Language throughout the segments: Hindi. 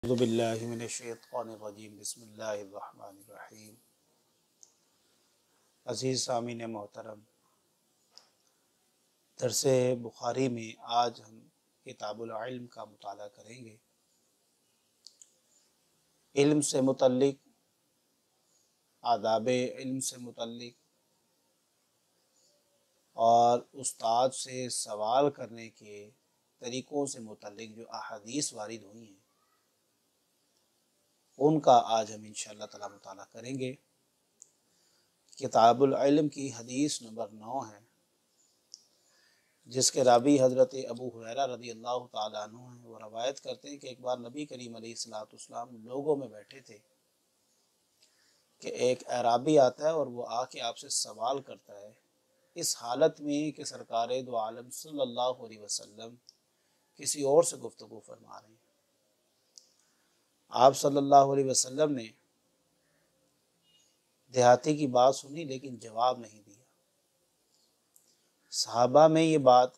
अऊज़ुबिल्लाहि मिनश्शैतानिर्रजीम बिस्मिल्लाहिर्रहमानिर्रहीम। अज़ीज़ सामीन मोहतरम, दरसे बुखारी में आज हम किताबुल इल्म का मुताला करेंगे। इल्म से मुतल्लिक, आदाब इल्म से मुतल्लिक और उस्ताद से सवाल करने के तरीक़ों से मुतल्लिक जो अहादीस वारिद हुई हैं उनका आज हम इंशाअल्लाह ताला मुताला करेंगे। किताबुल इल्म की हदीस नंबर 9 है, जिसके रावी हज़रत अबू हुरैरा रज़ी अल्लाह ताला अन्हु हैं। वो रवायत करते हैं कि एक बार नबी करीम अलैहिस्सलाम लोगों में बैठे थे कि एक अराबी आता है और वो आके आपसे सवाल करता है, इस हालत में कि सरकारे दो आलम सल्लल्लाहु अलैहि वसल्लम किसी और से गुफ्तगू फरमा रहे हैं। आप सल्लल्लाहु अलैहि वसल्लम ने देहाती की बात सुनी लेकिन जवाब नहीं दिया। सहाबा में ये बात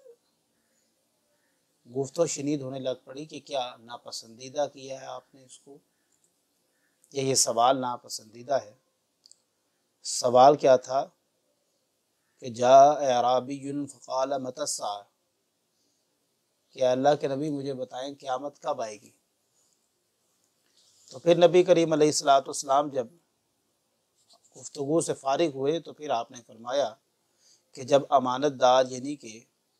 गुफ्तो शनीद होने लग पड़ी कि क्या नापसंदीदा किया है आपने इसको, या ये सवाल नापसंदीदा है। सवाल क्या था कि जा अराबियुन फ़क़ाल मतस्सा, कि अल्लाह के नबी मुझे बताएं क़यामत कब आएगी। तो फिर नबी करीम अलैहिस्सलाम जब गुफ्तगू से फारिग हुए तो फिर आपने फरमाया कि जब अमानतदार यानी कि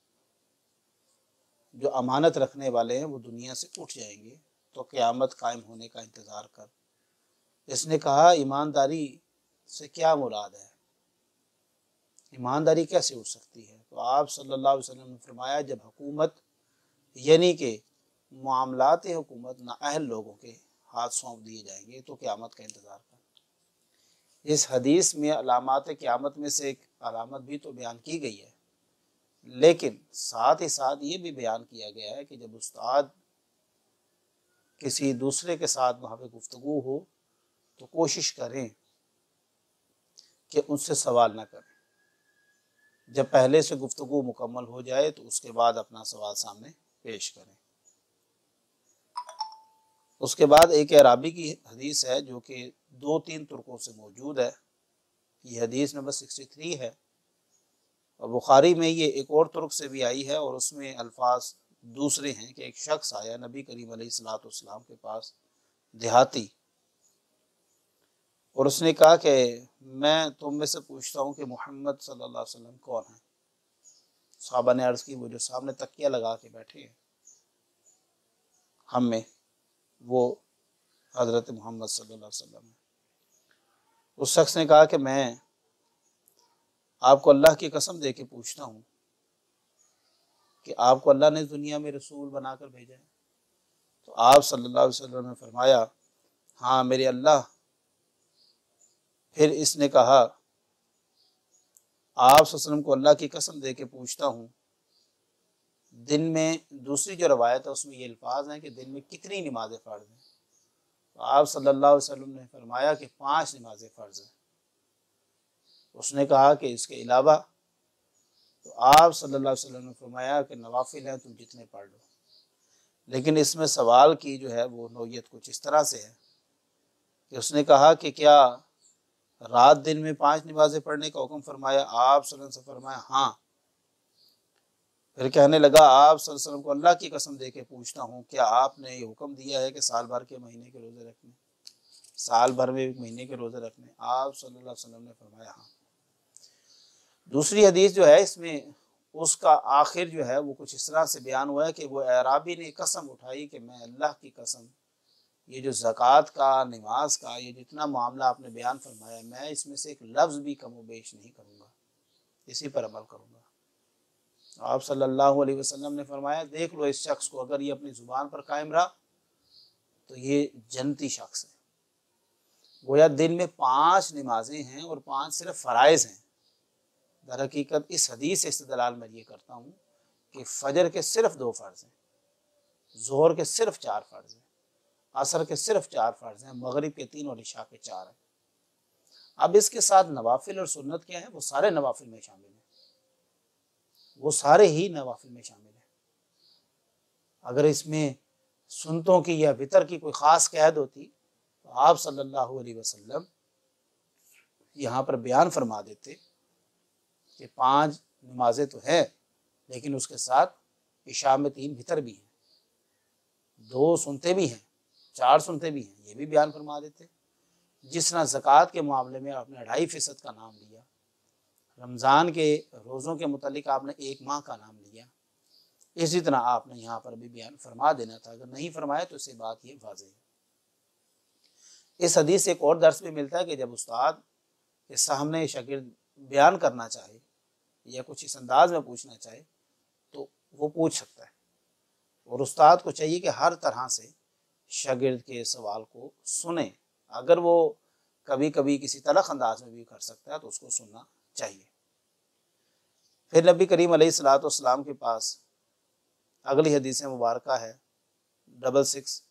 जो अमानत रखने वाले हैं वो दुनिया से उठ जाएंगे तो क़यामत कायम होने का इंतज़ार कर। इसने कहा, ईमानदारी से क्या मुराद है, ईमानदारी कैसे उठ सकती है। तो आप सल्लल्लाहु अलैहि वसल्लम ने फरमाया, जब हुकूमत यानी कि मामलात हुकूमत नाअहल लोगों के हाथ सौंप दिए जाएंगे तो क़यामत का इंतज़ार कर। इस हदीस में अलामात क़यामत में से एक अलामत भी तो बयान की गई है, लेकिन साथ ही साथ ये भी बयान किया गया है कि जब उस्ताद किसी दूसरे के साथ वहाँ पे गुफ्तगू हो तो कोशिश करें कि उनसे सवाल ना करें। जब पहले से गुफ्तगू मुकम्मल हो जाए तो उसके बाद अपना सवाल सामने पेश करें। उसके बाद एक अराबी की हदीस है जो कि 2-3 तुर्कों से मौजूद है। ये हदीस नंबर 63 है और बुखारी में ये एक और तुर्क से भी आई है और उसमें अल्फाज दूसरे हैं कि एक शख्स आया नबी करीम अलैहिस्सलाम के पास, देहाती, और उसने कहा कि मैं तुम में से पूछता हूँ कि मोहम्मद सल्लल्लाहु अलैहि वसल्लम कौन है। सहाबा ने अर्ज़ की, वो जो सामने तकिया लगा के बैठे हैं हम में, वो हज़रत मोहम्मद सल्लल्लाहु अलैहि वसल्लम है। उस शख्स ने कहा कि मैं आपको अल्लाह की कसम दे के पूछता हूँ कि आपको अल्लाह ने दुनिया में रसूल बनाकर भेजा है। तो आप सल्लल्लाहु अलैहि वसल्लम ने फरमाया, हाँ मेरे अल्लाह। फिर इसने कहा, आप सल्लल्लाहु अलैहि वसल्लम को अल्लाह की कसम दे के पूछता हूँ, दिन में, दूसरी जो रवायत है उसमें ये अल्फाज हैं कि दिन में कितनी नमाज़ें फ़र्ज़ हैं। तो आप सल्लल्लाहु अलैहि वसल्लम ने फरमाया कि 5 नमाज़ें फ़र्ज़ हैं। उसने कहा कि इसके अलावा, तो आप सल्लल्लाहु अलैहि वसल्लम ने फरमाया कि नवाफिल हैं तुम जितने पढ़ लो। लेकिन इसमें सवाल की जो है वो नौयत कुछ इस तरह से है कि उसने कहा कि क्या रात दिन में 5 नमाज़ें पढ़ने का हुक्म फरमाया। आप सल्लल्लाहु अलैहि वसल्लम से फरमाया हाँ। फिर कहने लगा, आप सल्लल्लाहु अलैहि वसल्लम को अल्लाह की कसम दे के पूछता हूँ, क्या आपने ये हुक्म दिया है कि साल भर के महीने के रोज़े रखने, साल भर में एक महीने के रोज़े रखने। आप सल्लल्लाहु अलैहि वसल्लम ने फरमाया हाँ। दूसरी हदीस जो है इसमें उसका आखिर जो है वो कुछ इस तरह से बयान हुआ है कि वो अराबी ने कसम उठाई कि मैं अल्लाह की कसम, ये जो ज़कात का, नमाज का, ये जितना मामला आपने बयान फरमाया, मैं इसमें से एक लफ्ज़ भी कम व बेश नहीं करूँगा, इसी पर अमल करूँगा। आप सल्लल्लाहु अलैहि वसल्लम ने फरमाया, देख लो इस शख्स को, अगर ये अपनी ज़ुबान पर कायम रहा तो ये जन्नती शख्स है। गोया दिन में 5 नमाजें हैं और 5 सिर्फ फ़राइज़ हैं। दर हकीकत इस हदीस से इस्तिदलाल मैं ये करता हूँ कि फ़जर के सिर्फ 2 फ़र्ज़ हैं, ज़ोहर के सिर्फ 4 फ़र्ज़ हैं, असर के सिर्फ 4 फ़र्ज़ हैं, मगरिब के 3 और इशा के 4 हैं। अब इसके साथ नवाफिल और सुन्नत क्या है, वो सारे नवाफिल में शामिल हैं, वो सारे ही नवाफिल में शामिल हैं। अगर इसमें सुन्नतों की या वितर की कोई ख़ास कैद होती तो आप सल्लल्लाहु अलैहि वसल्लम यहाँ पर बयान फरमा देते कि 5 नमाजें तो है, लेकिन उसके साथ इशा में 3 वितर भी हैं, 2 सुनते भी हैं, 4 सुनते भी हैं, ये भी बयान फरमा देते। जिस तरह ज़कात के मामले में आपने 2.5% का नाम लिया, रमज़ान के रोज़ों के मुतालिक आपने 1 माह का नाम लिया, इसी तरह आपने यहाँ पर भी बयान फरमा देना था। अगर नहीं फरमाया तो इससे बात ये वाज़ेह है। इस हदीस से एक और दर्स भी मिलता है कि जब उस्ताद के सामने शागिर्द बयान करना चाहे या कुछ इस अंदाज में पूछना चाहे तो वो पूछ सकता है, और उस्ताद को चाहिए कि हर तरह से शागिर्द के सवाल को सुने। अगर वो कभी कभी किसी तलख अंदाज में भी कर सकता है तो उसको सुनना चाहिए। फिर नबी करीम अलैहिस्सलाम के पास अगली हदीस मुबारक है 66,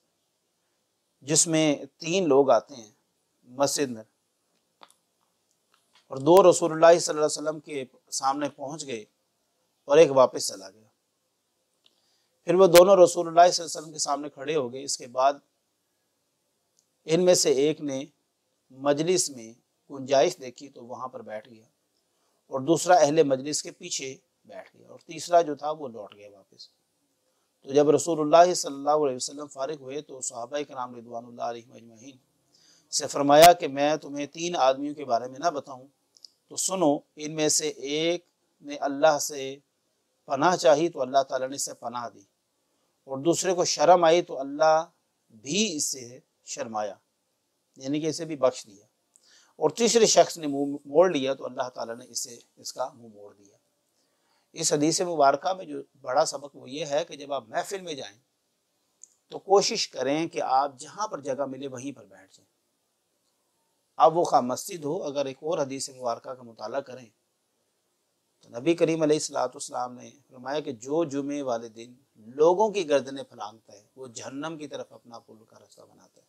जिसमें 3 लोग आते हैं मस्जिद में और 2 रसूलुल्लाह सल्लल्लाहु अलैहि वसल्लम के सामने पहुंच गए और एक वापस चला गया। फिर वो दोनों रसूलुल्लाह सल्लल्लाहु अलैहि वसल्लम के सामने खड़े हो गए। इसके बाद इनमें से एक ने मजलिस में गुंजाइश देखी तो वहां पर बैठ गया, और दूसरा अहले मजलिस के पीछे बैठ गया, और तीसरा जो था वो लौट गया वापस। तो जब रसूलुल्लाह सल्लल्लाहु अलैहि वसल्लम फारिग हुए तो सहाबा किराम रिदवानुल्लाह अलैहिम अजमईन से फरमाया कि मैं तुम्हें 3 आदमियों के बारे में ना बताऊं तो सुनो। इनमें से एक ने अल्लाह से पनाह चाही तो अल्लाह ताला ने इससे पनाह दी, और दूसरे को शर्म आई तो अल्लाह भी इससे शर्माया, यानी कि इसे भी बख्श दिया, और तीसरे शख्स ने मुंह मोड़ लिया तो अल्लाह ताला ने इसे इसका मुंह मोड़ दिया। इस हदीस मुबारक में जो बड़ा सबक वो ये है कि जब आप महफिल में जाएं तो कोशिश करें कि आप जहाँ पर जगह मिले वहीं पर बैठ जाएं। अब वो खा मस्जिद हो। अगर एक और हदीस मुबारक का मुताला करें तो नबी करीम अलैहिस्सलाम ने फरमाया कि जो जुमे वाले दिन लोगों की गर्दनें फलांगता है वो जहन्नम की तरफ अपना पुल का रास्ता बनाता है।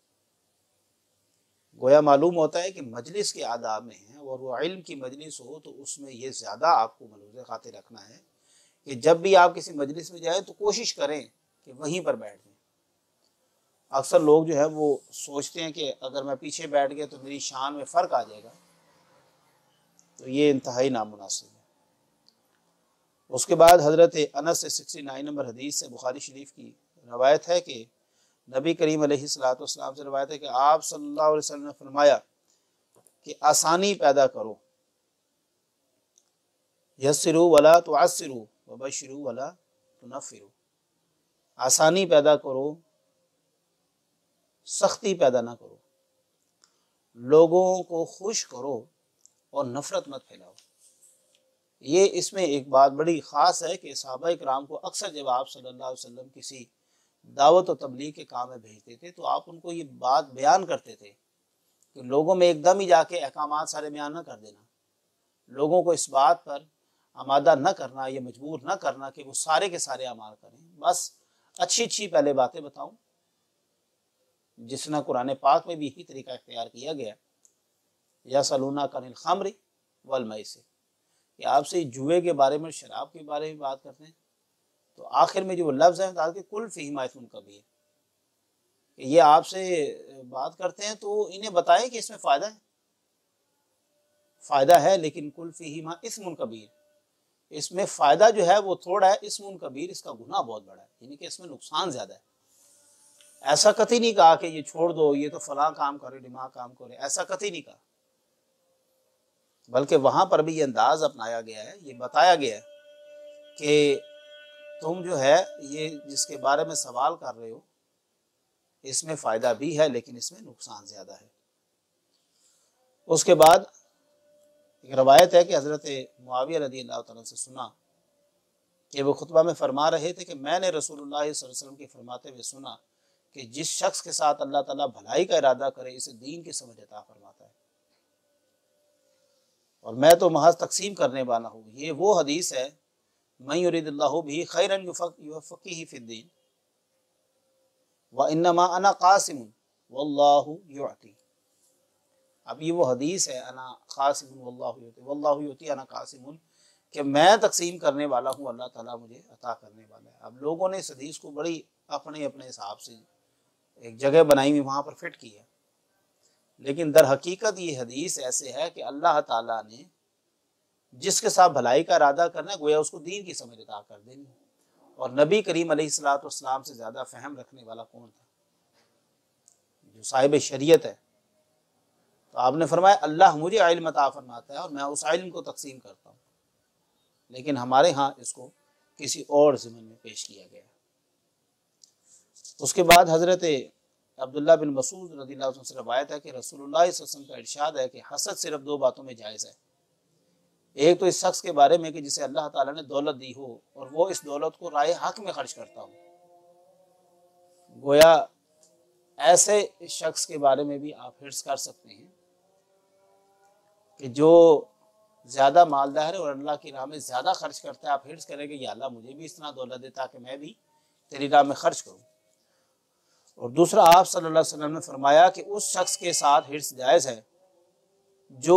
गोया मालूम होता है कि मजलिस के आदाब में है, और वो इल्म की मजलिस हो तो उसमें ये ज़्यादा आपको मलूज़ खातिर रखना है कि जब भी आप किसी मजलिस में जाएं तो कोशिश करें कि वहीं पर बैठ जाएं। अक्सर लोग जो है वो सोचते हैं कि अगर मैं पीछे बैठ गया तो मेरी शान में फ़र्क आ जाएगा, तो ये इंतहाई नामुनासिब है। उसके बाद हज़रत अनस से 69 नंबर हदीस से बुखारी शरीफ की रवायत है कि नबी करीम अलैहिस्सलाम से रवायत है कि आप सल्लल्लाहु अलैहि वसल्लम ने फरमाया कि आसानी पैदा करो, यस्सिरू वला तुअस्सिरू वबश्शिरू वला तुनफ्फिरू। आसानी पैदा करो, सख्ती पैदा ना करो, लोगों को खुश करो और नफरत मत फैलाओ। ये इसमें एक बात बड़ी ख़ास है कि सहाबा इकराम को अक्सर जब आप सल्लल्लाहु अलैहि वसल्लम किसी दावत और तबलीग के काम में भेजते थे तो आप उनको ये बात बयान करते थे कि लोगों में एकदम ही जाके अहकामात सारे बयान न कर देना, लोगों को इस बात पर आमादा न करना, ये मजबूर न करना कि वो सारे के सारे अमाल करें। बस अच्छी अच्छी पहले बातें बताऊं, जिसना कुरान पाक में भी यही तरीका इख्तियार किया गया। या सलूना कनिल खम्री वल मैसिर, कि आपसे जुए के बारे में, शराब के बारे में बात करते हैं तो आखिर में जो वो लफ्ज़ है ताकि कुल फ़ीहिमा इस्मुन कबीर, ये आपसे बात करते हैं तो इन्हें बताएं कि इसमें फ़ायदा है लेकिन कुल फ़ीहिमा इस्मुन कबीर, इसमें फ़ायदा जो है वो थोड़ा है, इस्मुन कबीर इसका गुनाह बहुत बड़ा है, यानी कि इसमें नुकसान ज़्यादा है। ऐसा कतई नहीं कहा कि ये छोड़ दो, ये तो फलां काम करे, दिमाग काम करे, ऐसा कतई नहीं कहा, बल्कि वहाँ पर भी ये अंदाज़ अपनाया गया है, ये बताया गया है कि तुम जो है ये जिसके बारे में सवाल कर रहे हो इसमें फ़ायदा भी है लेकिन इसमें नुकसान ज़्यादा है। उसके बाद एक रवायत है कि हज़रत मुआविया रज़ियल्लाहु तआला से सुना कि वो खुतबा में फरमा रहे थे कि मैंने रसूलुल्लाह सल्लल्लाहु अलैहि वसल्लम के फरमाते हुए सुना कि जिस शख्स के साथ अल्लाह ताला भलाई का इरादा करे इसे दीन की समझ अता फरमाता है, और मैं तो महज तकसीम करने वाला हूँ। ये वो हदीस है, मन युरिदिल्लाहु बिही खैरन युफ़क़्क़िहु फ़िद्दीन व इन्नमा अना क़ासिमुन वल्लाहु युअती। अब ये वो हदीस है, अना क़ासिमुन वल्लाहु युअती, वल्लाहु युअती अना क़ासिमुन, कि मैं तकसीम करने वाला हूँ, अल्लाह ताला मुझे अता करने वाला है। अब लोगों ने इस हदीस को बड़ी अपने अपने हिसाब से एक जगह बनाई हुई वहाँ पर फिट की है, लेकिन दर हकीकत ये हदीस ऐसे है कि अल्लाह ताला ने जिसके साथ भलाई का इरादा करना है, गोया उसको दीन की समझ अता कर देनी। और नबी करीम अलैहिस्सलाम से ज़्यादा फ़हम रखने वाला कौन था, जो साहिब शरीयत है। तो आपने फरमाया अल्लाह मुझे इल्म अता फरमाता है और मैं उस इल्म को तकसीम करता हूँ, लेकिन हमारे यहाँ इसको किसी और ज़िम्न में पेश किया गया। उसके बाद हज़रत अब्दुल्ला बिन मसूद रज़ियल्लाहु अन्हु से रवायत है कि रसूलुल्लाह सल्लल्लाहु अलैहि वसल्लम का इरशाद है कि हसद सिर्फ दो बातों में जायज़ है। एक तो इस शख्स के बारे में कि जिसे अल्लाह ताला ने दौलत दी हो और वो इस दौलत को राय हक में खर्च करता हो। गोया ऐसे शख्स के बारे में भी आप हिर्स कर सकते हैं कि जो ज़्यादा मालदार है और अल्लाह की राह में ज़्यादा खर्च करता है। आप हिर्स करेंगे या अल्लाह मुझे भी इतना दौलत दे ताकि मैं भी तेरी राह में खर्च करूँ। और दूसरा, आप सल्लल्लाहु अलैहि वसल्लम ने फरमाया कि उस शख्स के साथ हिर्स जायज़ है जो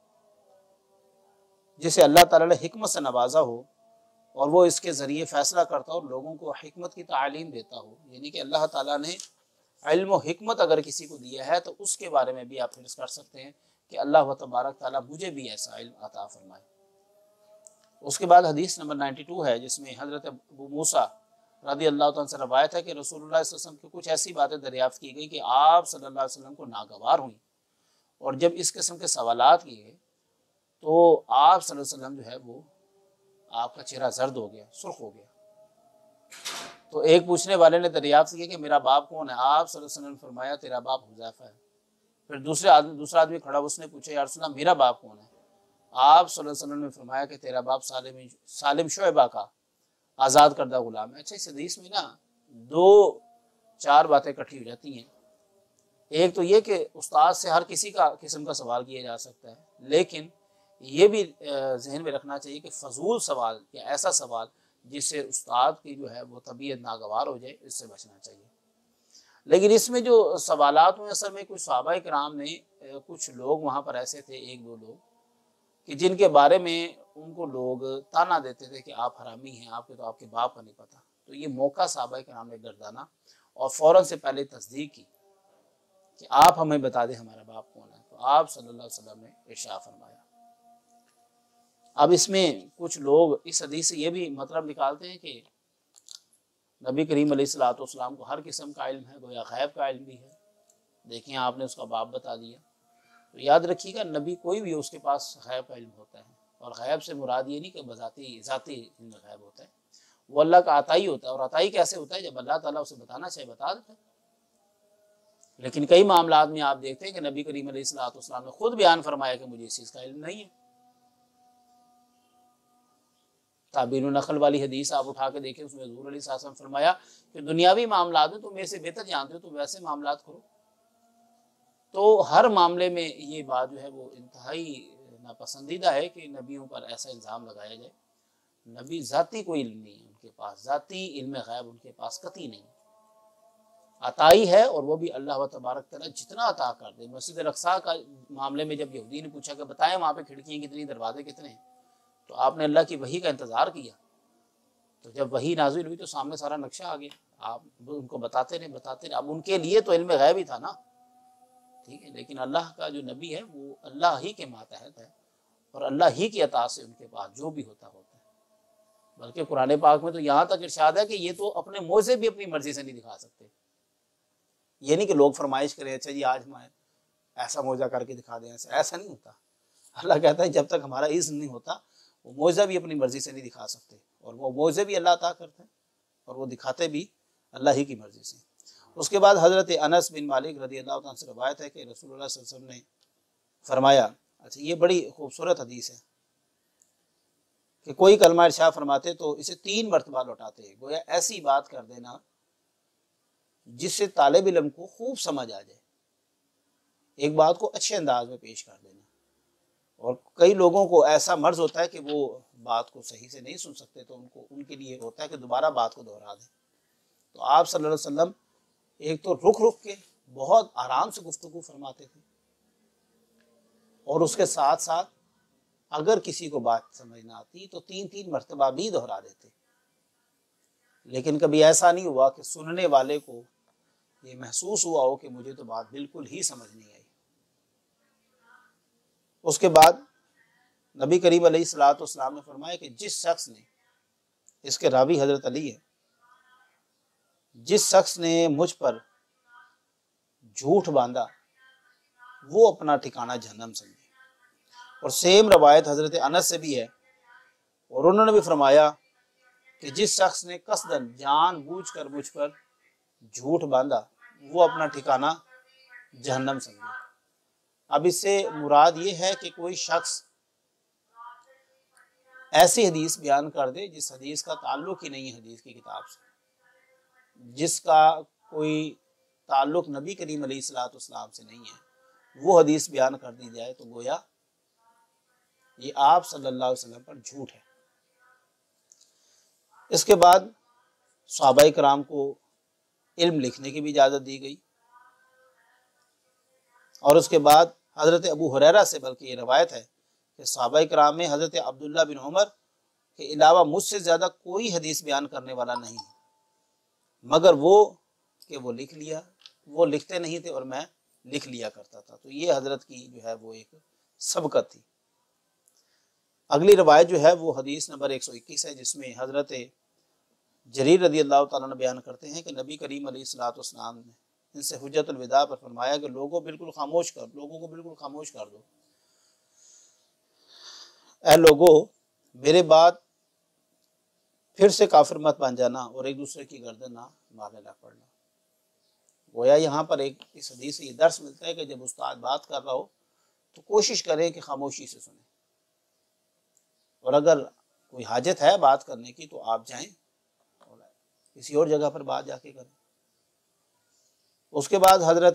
जिसे अल्लाह ताला ने हिकमत से नवाजा हो और वो इसके ज़रिए फ़ैसला करता हो और लोगों को हिकमत की तालीम देता हो। यानी कि अल्लाह ताला ने इल्म और हिकमत अगर किसी को दिया है तो उसके बारे में भी आप हिर्स कर सकते हैं कि अल्लाह तबारक ताला मुझे भी ऐसा इल्म अता फरमाए। उसके बाद हदीस नंबर 92 है, जिसमें हज़रत अबू मूसा रज़ी अल्लाह तआला से रवायत है कि रसूलुल्लाह सल्लल्लाहु अलैहि वसल्लम की कुछ ऐसी बातें दरियाफ्त की गई कि आप सल्लल्लाहु अलैहि वसल्लम को नागवार हुई, और जब इस किस्म के सवालात किए तो आप सल्लल्लाहु अलैहि वसल्लम जो है वो आपका चेहरा जर्द हो गया, सुर्ख हो गया। तो एक पूछने वाले ने दरियाफ्त किया कि मेरा बाप कौन है। आप सल्लल्लाहु अलैहि वसल्लम ने फरमाया तेरा बाप हुज़ैफा है। फिर दूसरा आदमी खड़ा, उसने पूछा या रसूल अल्लाह मेरा बाप कौन है। आप सल्लल्लाहु अलैहि वसल्लम ने फरमाया कि तेरा बाप सालिम शुएबा का आज़ाद करदा गुलाम है। अच्छा, इस हदीस में ना दो चार बातें इकट्ठी हो जाती हैं। एक तो ये कि उस्ताद से हर किसी का किस्म का सवाल किया जा सकता है, लेकिन ये भी जहन में रखना चाहिए कि फजूल सवाल या ऐसा सवाल जिससे उस्ताद की जो है वो तबीयत नागवार हो जाए, इससे बचना चाहिए। लेकिन इसमें जो सवालात हुए, असल में कुछ सहाबा किराम ने कुछ लोग वहाँ पर ऐसे थे, एक दो लोग कि जिनके बारे में उनको लोग ताना देते थे कि आप हरामी हैं, आपके तो आपके बाप का नहीं पता। तो ये मौका सहाबा किराम ने गर्दाना और फ़ौरन से पहले तस्दीक की कि आप हमें बता दें हमारा बाप कौन है। तो आप सल्लल्लाहु अलैहि वसल्लम ने इरशाद फरमाया। अब इसमें कुछ लोग इस हदीस से ये भी मतलब निकालते हैं कि नबी करीम अलैहिस्सलाम को हर किस्म का इल्म है, गोया गैब का इल्म भी है। देखिए आपने उसका बाप बता दिया, तो याद रखिएगा नबी कोई भी उसके पास गैब का इल्म होता है। और गैब से मुराद ये नहीं कि ज़ाती इल्म गैब होता है, वो अल्लाह का अताई होता है। और अताई कैसे होता है, जब अल्लाह ताला उसे बताना चाहे बता देता है। लेकिन कई मामलात में आप देखते हैं कि नबी करीम अलैहिस्सलाम ने खुद बयान फरमाया कि मुझे इस चीज़ का इल्म नहीं है। ताबीन नखल वाली हदीस आप उठा के देखें, उसमें हुज़ूर अलैहि सल्लम फरमाया कि दुनियावी मामलात में तुम मेरे से बेहतर जानते हो, तुम वैसे मामलात करो। तो हर मामले में ये बात जो है वो इंतहाई नापसंदीदा है कि नबियों पर ऐसा इल्ज़ाम लगाया जाए। नबी ज़ाती कोई इल्म नहीं है उनके पास, ज़ाती इल्म गैब उनके पास कतई नहीं। अताई है, और वो भी अल्लाह तबारक तआला जितना अता कर दे। मस्जिद अल-अक़सा का मामले में जब यहूदी ने पूछा कि बताएं वहाँ पे खिड़कियाँ कितनी, दरवाजे कितने, तो आपने अल्लाह की वही का इंतज़ार किया। तो जब वही नाज़िल हुई तो सामने सारा नक्शा आ गया, आप उनको बताते रहे। अब उनके लिए तो इल्म गैब ही था ना, ठीक है। लेकिन अल्लाह का जो नबी है वो अल्लाह ही के मातहत है और अल्लाह ही की अता से उनके पास जो भी होता है। बल्कि कुरान पाक में तो यहाँ तक इरशाद है कि ये तो अपने मौज़े भी अपनी मर्जी से नहीं दिखा सकते। ये नहीं कि लोग फरमाइश करें अच्छा जी आज मैं ऐसा मौजा करके दिखा दें, ऐसा नहीं होता। अल्लाह कहता है जब तक हमारा इज़्न नहीं होता वो मौजा भी अपनी मर्जी से नहीं दिखा सकते, और वो मौजे भी अल्लाह अता करते हैं और वो दिखाते भी अल्लाह ही की मर्जी से। उसके बाद हज़रत अनस बिन मालिक रज़ियल्लाहु अन्हु से रवायत है कि रसूलुल्लाह सल्लल्लाहु अलैहि वसल्लम ने फरमाया, अच्छा ये बड़ी खूबसूरत हदीस है कि कोई कलमा इरशाद फरमाते तो इसे 3 मरतबा लौटाते हैं। गोया ऐसी बात कर देना जिससे तालिब इल्म को खूब समझ आ जाए, एक बात को अच्छे अंदाज में पेश कर देना। और कई लोगों को ऐसा मर्ज होता है कि वो बात को सही से नहीं सुन सकते, तो उनके लिए होता है कि दोबारा बात को दोहरा दें। तो आप सल्लल्लाहु अलैहि वसल्लम एक तो रुक रुक के बहुत आराम से गुफ्तगू फरमाते थे, और उसके साथ साथ अगर किसी को बात समझ ना आती तो 3-3 मरतबा भी दोहरा देते, लेकिन कभी ऐसा नहीं हुआ कि सुनने वाले को ये महसूस हुआ हो कि मुझे तो बात बिल्कुल ही समझ नहीं आई। उसके बाद नबी करीम अलैहिस्सलाम ने फरमाया कि जिस शख्स ने, इसके रावी हजरत अली है, जिस शख्स ने मुझ पर झूठ बांधा वो अपना ठिकाना जहन्नम समझे। और सेम रवायत हजरत अनस से भी है, और उन्होंने भी फरमाया कि जिस शख्स ने कसदन जानबूझकर मुझ पर झूठ बांधा वो अपना ठिकाना जहन्नम समझे। अब इससे मुराद ये है कि कोई शख्स ऐसी हदीस बयान कर दे जिस हदीस का ताल्लुक ही नहीं है हदीस की किताब से, जिसका कोई ताल्लुक नबी करीम अलैहिस्सलाम से नहीं है, वो हदीस बयान कर दी जाए तो गोया ये आप सल्लल्लाहु अलैहि वसल्लम पर झूठ है। इसके बाद सहाबाए कराम को इल्म लिखने की भी इजाज़त दी गई, और उसके बाद हज़रत अबू हुरैरा से बल्कि ये रवायत है कि सहाबाए कराम में हज़रत अब्दुल्ला बिन उमर के अलावा मुझसे ज़्यादा कोई हदीस बयान करने वाला नहीं, मगर वो लिख लिया, वो लिखते नहीं थे और मैं लिख लिया करता था। तो ये हज़रत की जो है वो एक सबकत थी। अगली रवायत जो है वो हदीस नंबर 121 है, जिसमें हज़रत जरीर रदी अल्लाह ताला ने बयान करते हैं कि नबी करीम अलैहिस्सलाम ने इनसे हुज्जतुल विदा पर फरमाया कि लोगों को बिल्कुल खामोश कर दो। ऐ लोगों, मेरे बाद फिर से काफिर मत बन जाना और एक दूसरे की गर्दन ना मारने लग पड़ना। गोया यहाँ पर एक इस हदीस से ये दर्स मिलता है कि जब उस्ताद बात कर रहा हो तो कोशिश करें कि खामोशी से सुने, और अगर कोई हाजत है बात करने की तो आप जाएं और किसी और जगह पर बात जाके करें। उसके बाद हजरत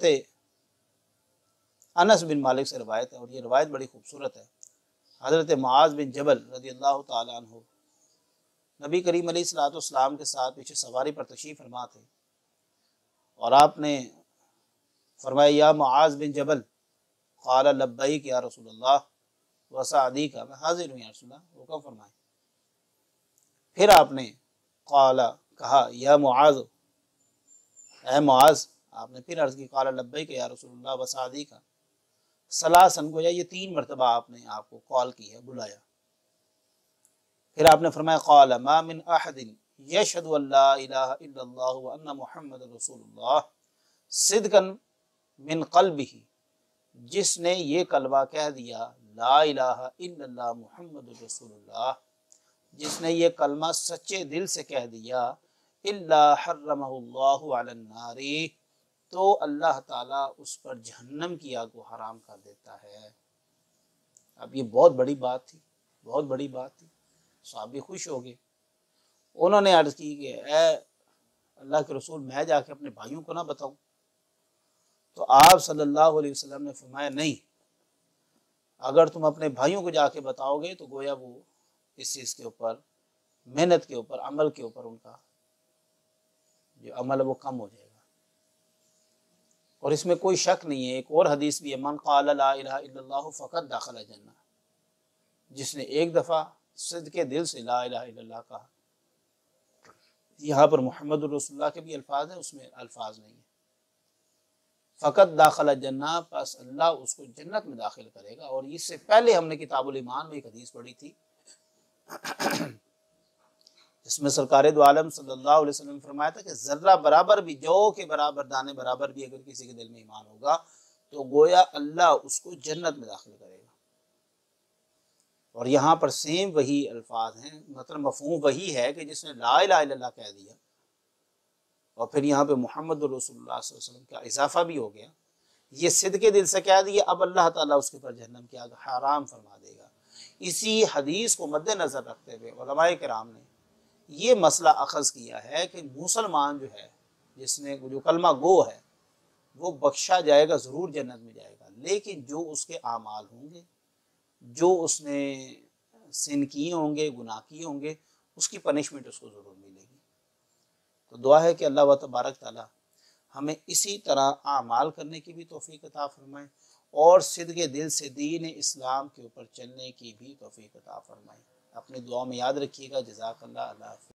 अनस बिन मालिक से रवायत है, और ये रवायत बड़ी खूबसूरत है। हजरत मुआज बिन जबल रज़ी अल्लाह ताला अन्हु नबी करीम अलैहिस्सलाम के साथ पीछे सवारी पर तशरीफ़ फरमा थे, और आपने फरमाया या मुआज बिन जबल, क़ाल लब्बैक या रसूलल्लाह व सअदीक, मैं हाजिर हूँ या रसूलल्लाह, हुक्म फरमाए। फिर आपने क़ाल कहा या मुआज, ऐ मुआज, आपने फिर अर्ज़ की क़ाल लब्बैक या रसूलल्लाह व सअदीक सलासन, को ये 3 मरतबा आपने आपको कॉल की है, बुलाया। फिर आपने फरमाया क़ाल मा मिन अहदिन यशहदु अल्ला इलाहा इल्लल्लाह व अन्ना मुहम्मदुर रसूलुल्लाह सिद्क़न मिन क़ल्बिही, जिसने ये कलमा कह दिया ला इलाहा इल्लल्लाह मुहम्मदुर रसूलुल्लाह, जिसने ये कलमा सच्चे दिल से कह दिया, इल्ला हर्रमहुल्लाहु अलन नारी, तो अल्लाह ताला उस पर जहन्नम की आग को हराम कर देता है। अब ये बहुत बड़ी बात थी, बहुत बड़ी बात थी। सहाबी खुश हो गए। उन्होंने अर्ज़ की कि ए अल्लाह के रसूल, मैं जाके अपने भाइयों को ना बताऊं? तो आप सल्लल्लाहु अलैहि वसल्लम ने फरमाया नहीं, अगर तुम अपने भाइयों को जाके बताओगे तो गोया वो इस चीज़ के ऊपर, मेहनत के ऊपर, अमल के ऊपर उनका जो अमल है वो कम हो जाएगा। और इसमें कोई शक नहीं है, एक और हदीस भी है, मन क़ाल ला इलाहा इल्लल्लाहु फ़क़द दख़ल जन्नह, जिसने एक दफ़ा सिद्क़े दिल से ला इलाहा इल्लल्लाह कहा। यहाँ पर मुहम्मदुर रसूलुल्लाह के भी अल्फाज हैं, उसमें अल्फाज नहीं है। फ़क़द दाखिल जन्नह, बस अल्लाह उसको जन्नत में दाखिल करेगा। और इससे पहले हमने किताबुल ईमान में एक हदीस पढ़ी थी जिसमें सरकार दो आलम सल्लल्लाहु अलैहि वसल्लम ने फरमाया था कि ज़र्रा बराबर भी, जौ के बराबर, दाने बराबर भी अगर किसी के दिल में ईमान होगा तो गोया अल्लाह उसको जन्नत में दाखिल करेगा। और यहाँ पर सेम वही अल्फाज हैं, मतलब मफ़हूम वही है कि जिसने ला इलाहा इल्लल्लाह कह दिया और फिर यहाँ पे मुहम्मदुर रसूलुल्लाह सल्लल्लाहु अलैहि वसल्लम का इजाफा भी हो गया, ये सिद्क़े दिल से कह दिया, अब अल्लाह ताला उसके पर जहन्नम की आग हराम फरमा देगा। इसी हदीस को मद्देनज़र रखते हुए उलमाए किराम ने ये मसला अखज़ किया है कि मुसलमान जो है, जिसने जो कलमा गो है, वो बख्शा जाएगा, ज़रूर जन्नत में जाएगा, लेकिन जो उसके आमाल होंगे, जो उसने सिन किए होंगे, गुनाह किए होंगे, उसकी पनिशमेंट उसको ज़रूर मिलेगी। तो दुआ है कि अल्लाह व तबारक ताला हमें इसी तरह आमाल करने की भी तौफीक अता फरमाए और सिद्क़े दिल से दीन इस्लाम के ऊपर चलने की भी तौफीक अता फरमाए। अपनी दुआ में याद रखिएगा। जज़ाकल्लाह। अल्लाह हाफ़िज़।